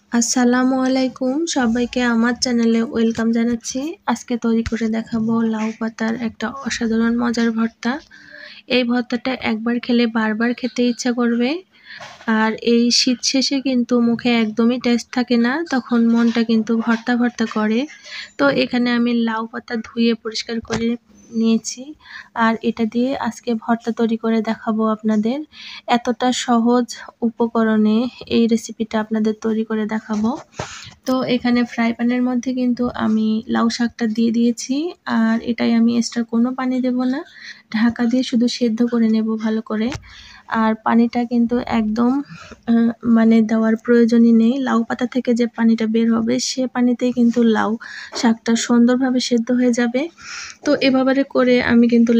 আসসালামু আলাইকুম, সবাইকে আমার চ্যানেলে ওয়েলকাম জানাচ্ছি। আজকে তৈরি করে দেখাবো লাউ পাতার একটা অসাধারণ মজার ভর্তা। এই ভর্তাটা একবার খেলে বারবার খেতে ইচ্ছা করবে। আর এই শীত শেষে কিন্তু মুখে একদমই টেস্ট থাকে না, তখন মনটা কিন্তু ভর্তা ভর্তা করে। তো এখানে আমি লাউ পাতা ধুয়ে পরিষ্কার করে নিয়েছি, আর এটা দিয়ে আজকে ভর্তা তৈরি করে দেখাবো আপনাদের। এতটা সহজ উপকরণে এই রেসিপিটা আপনাদের তৈরি করে দেখাবো। তো এখানে ফ্রাই প্যানের মধ্যে কিন্তু আমি লাউ শাকটা দিয়ে দিয়েছি, আর এটাই আমি এক্সট্রা কোনো পানি দেব না, ঢাকা দিয়ে শুধু সেদ্ধ করে নেব ভালো করে। আর পানিটা কিন্তু একদম মানে দেওয়ার প্রয়োজনই নেই। লাউ পাতা থেকে যে পানিটা বের হবে সে পানিতেই কিন্তু লাউ শাকটা সুন্দরভাবে সেদ্ধ হয়ে যাবে। তো এভাবে করে আমি কিন্তু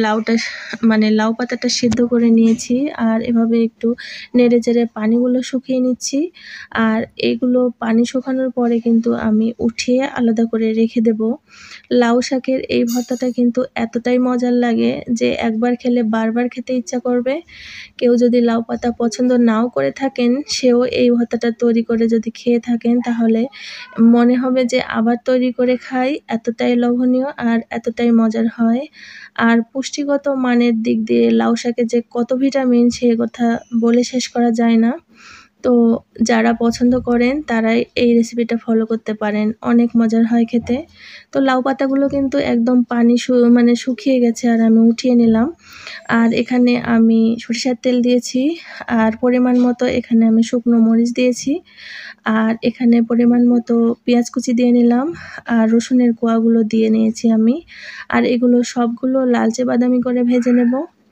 লাউ পাতাটা সেদ্ধ করে নিয়েছি, আর এভাবে একটু নেড়ে চেড়ে পানিগুলো শুকিয়ে নিচ্ছি। আর এইগুলো পানি শুকানোর পরে কিন্তু আমি উঠিয়ে আলাদা করে রেখে দেব। লাউ শাকের এই ভর্তাটা কিন্তু এতটাই মজার লাগে যে একবার খেলে বারবার খেতে ইচ্ছা করবে। কেউ যদি লাউ পাতা পছন্দ নাও করে থাকেন, সেও এই ভর্তাটা তৈরি করে যদি খেয়ে থাকেন, তাহলে মনে হবে যে আবার তৈরি করে খাই। এতটাই লোভনীয় আর এতটাই মজার হয়। আর পুষ্টিগত মানের দিক দিয়ে লাউ শাকে যে কত ভিটামিন, সে কথা বলে শেষ করা যায় না। তো যারা পছন্দ করেন তারাই এই রেসিপিটা ফলো করতে পারেন। অনেক মজার হয় খেতে। তো লাউ পাতাগুলো কিন্তু একদম পানি মানে শুকিয়ে গেছে, আর আমি উঠিয়ে নিলাম। আর এখানে আমি সরিষার তেল দিয়েছি, আর পরিমাণ মতো এখানে আমি শুকনো মরিচ দিয়েছি। আর এখানে পরিমাণ মতো পেঁয়াজ কুচি দিয়ে নিলাম, আর রসুনের কোয়াগুলো দিয়ে নিয়েছি আমি। আর এগুলো সবগুলো লালচে বাদামি করে ভেজে নেব।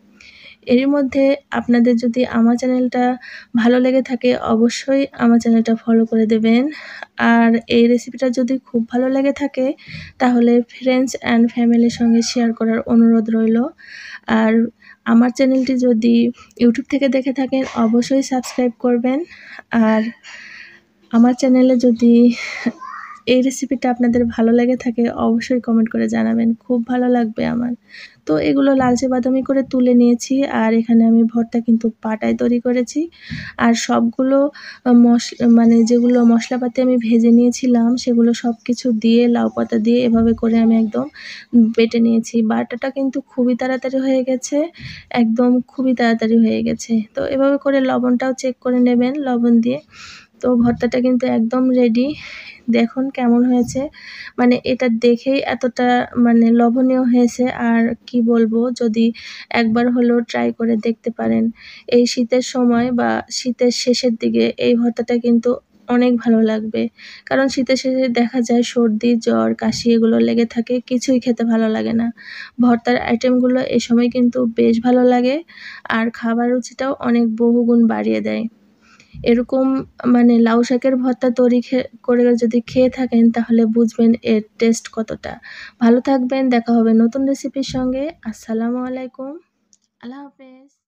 এরই মধ্যে আপনাদের যদি আমার চ্যানেলটা ভালো লেগে থাকে, অবশ্যই আমার চ্যানেলটা ফলো করে দেবেন। আর এই রেসিপিটা যদি খুব ভালো লেগে থাকে, তাহলে ফ্রেন্ডস অ্যান্ড ফ্যামিলির সঙ্গে শেয়ার করার অনুরোধ রইল। আর আমার চ্যানেলটি যদি ইউটিউব থেকে দেখে থাকেন, অবশ্যই সাবস্ক্রাইব করবেন। আর আমার চ্যানেলে যদি এই রেসিপিটা আপনাদের ভালো লেগে থাকে, অবশ্যই কমেন্ট করে জানাবেন, খুব ভালো লাগবে আমার। তো এগুলো লালচে বাদামি করে তুলে নিয়েছি, আর এখানে আমি ভর্তা কিন্তু পাটায় তৈরি করেছি। আর সবগুলো মানে যেগুলো মশলাপাতি আমি ভেজে নিয়েছিলাম, সেগুলো সব কিছু দিয়ে লাউ পাতা দিয়ে এভাবে করে আমি একদম বেটে নিয়েছি। বাটাটা কিন্তু খুবই তাড়াতাড়ি হয়ে গেছে, একদম খুবই তাড়াতাড়ি হয়ে গেছে। তো এভাবে করে লবণটাও চেক করে নেবেন, লবণ দিয়ে। তো ভর্তাটা কিন্তু একদম রেডি। দেখুন কেমন হয়েছে, মানে এটা দেখেই এতটা মানে লোভনীয় হয়েছে, আর কি বলবো, যদি একবার হলেও ট্রাই করে দেখতে পারেন। এই শীতের সময় বা শীতের শেষের দিকে এই ভর্তাটা কিন্তু অনেক ভালো লাগবে। কারণ শীতের শেষে দেখা যায় সর্দি, জ্বর, কাশি এগুলো লেগে থাকে, কিছুই খেতে ভালো লাগে না। ভর্তার আইটেমগুলো এ সময় কিন্তু বেশ ভালো লাগে, আর খাবার রুচিটাও অনেক বহুগুণ বাড়িয়ে দেয়। এরকম মানে লাউ শাকের ভর্তা তৈরি করে যদি খেয়ে থাকেন, তাহলে বুঝবেন এর টেস্ট কতটা। ভালো থাকবেন, দেখা হবে নতুন রেসিপির সঙ্গে। আসসালামু আলাইকুম, আল্লাহ হাফেজ।